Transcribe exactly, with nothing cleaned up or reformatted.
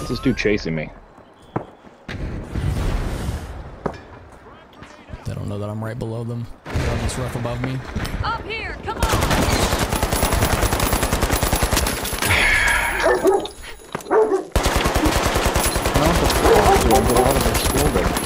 What's this dude chasing me? They don't know that I'm right below them. They're on this roof above me. Up here, come on! How the fuck do I get out of this building?